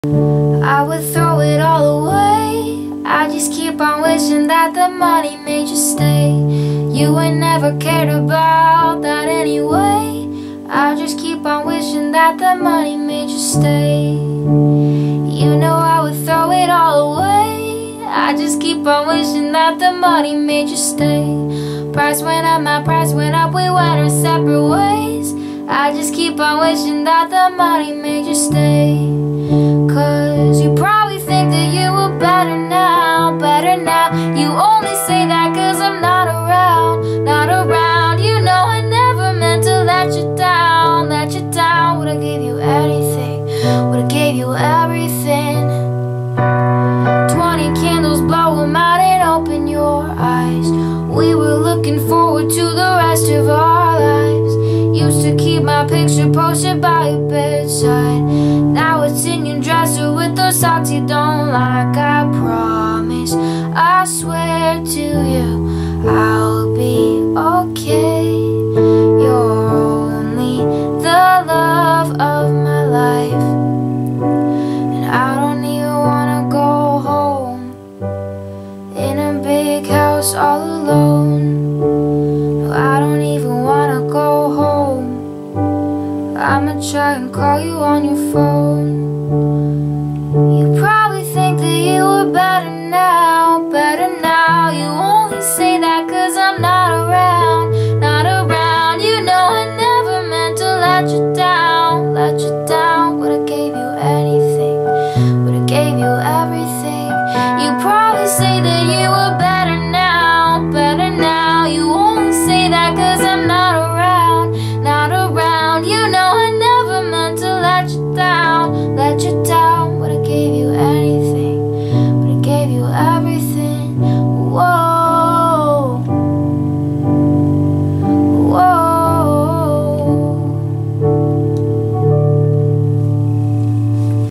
I would throw it all away. I just keep on wishing that the money made you stay. You ain't never cared about that anyway. I just keep on wishing that the money made you stay. You know I would throw it all away. I just keep on wishing that the money made you stay. Price went up, my price went up, we went our separate ways. I just keep on wishing that the money made you stay. Cause you probably think that you were better now, better now. You only say that cause I'm not around, not around. You know I never meant to let you down, let you down. Would've gave you anything, would've gave you everything. 20 candles, blow them out and open your eyes. We were looking forward to the rest of our lives. Used to keep my picture posted by your bedside. Now it's in your dresser with those socks you don't like. I promise, I swear to you, I'll be okay. You're only the love of my life. And I don't even wanna go home in a big house all alone. No, I don't even wanna go home. I'ma try and call you on your phone. You probably think that you were better now, better now. You only say that cause I'm not around, not around. You know I never meant to let you down, let you down. Would've gave you anything, would've gave you everything. You probably say that you were better now, better now. You only say that cause I'm not around, not around. You know I never meant to let you down, let you down. Would've gave you anything, would've gave you everything.